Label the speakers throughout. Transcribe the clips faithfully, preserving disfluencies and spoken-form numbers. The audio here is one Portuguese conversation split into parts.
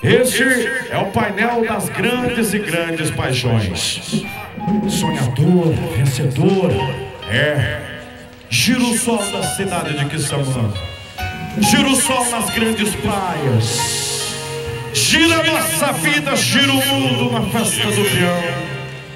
Speaker 1: Este é o painel das grandes e grandes paixões. Sonhador, vencedor, é. Gira o sol da cidade de Quissamã. Gira o sol nas grandes praias. Gira a nossa vida, gira o mundo na festa do peão.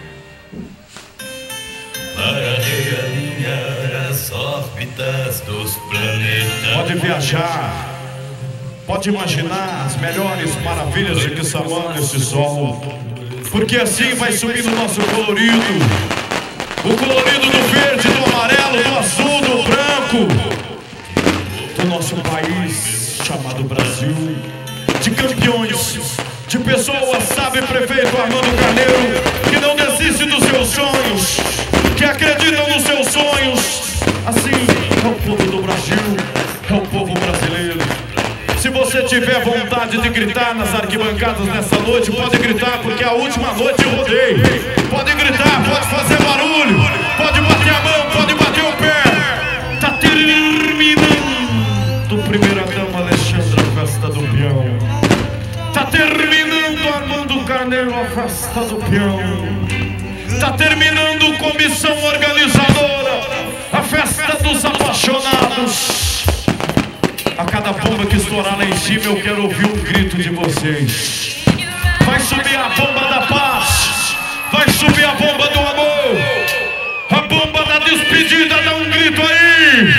Speaker 2: Para realinhar as órbitas dos planetas.
Speaker 1: Pode viajar, pode imaginar as melhores maravilhas de Quissamã nesse sol, porque assim vai subir o nosso colorido, o colorido do verde, do amarelo, do azul, do branco, do nosso país chamado Brasil, de campeões, de pessoas, sabe, prefeito Armando Carneiro, que não desiste dos seus sonhos, que acreditam nos seus sonhos. Assim é o povo do Brasil, é o povo brasileiro. Se você tiver vontade de gritar nas arquibancadas nessa noite, pode gritar, porque é a última noite de rodeio. Pode gritar, pode fazer barulho, pode bater a mão, pode bater o pé. Tá terminando, primeira dama Alexandra, a festa do peão. Tá terminando, Armando Carneiro, a festa do peão. Tá terminando, comissão organizadora, a festa dos apaixonados. A cada bomba que estourar lá em cima, eu quero ouvir um grito de vocês. Vai subir a bomba da paz, vai subir a bomba do amor, a bomba da despedida, dá um grito aí.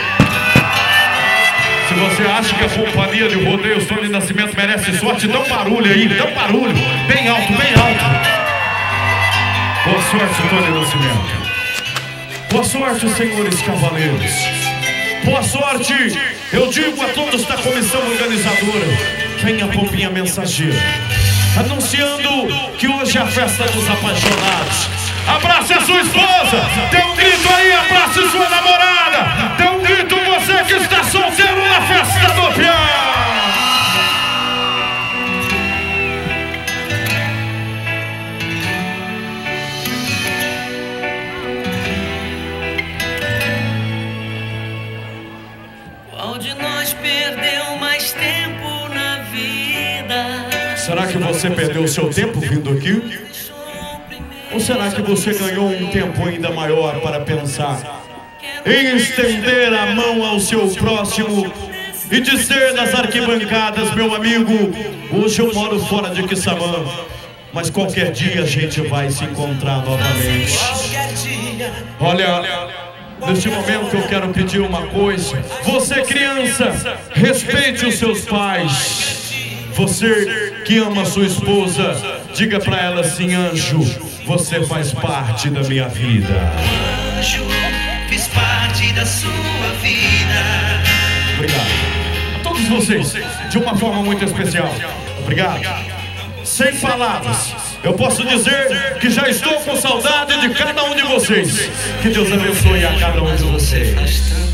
Speaker 1: Se você acha que a companhia de rodeio Tony Nascimento merece sorte, dá um barulho aí, dá um barulho, bem alto, bem alto. Boa sorte, Tony Nascimento. Boa sorte, senhores cavaleiros. Boa sorte, eu digo a todos da comissão organizadora. Vem a bombinha mensageira, anunciando que hoje é a festa dos apaixonados. Abrace a sua esposa, dê um grito aí, abrace sua namorada. Dê um grito você que está solteiro na festa do peão.
Speaker 2: Qual de nós perdeu mais tempo na vida?
Speaker 1: Será que você perdeu o seu tempo vindo aqui? Ou será que você ganhou um tempo ainda maior para pensar em estender a mão ao seu próximo e dizer nas arquibancadas: meu amigo, hoje eu moro fora de Quissamã, mas qualquer dia a gente vai se encontrar novamente. Olha, neste momento eu quero pedir uma coisa. Você, criança, respeite os seus pais. Você que ama sua esposa, diga pra ela assim: anjo, você faz parte da minha vida.
Speaker 2: Anjo, fiz parte da sua vida.
Speaker 1: Obrigado a todos vocês, de uma forma muito especial. Obrigado. Sem palavras, eu posso dizer que já estou com saudade de cada um de vocês. Que Deus abençoe a cada um de vocês.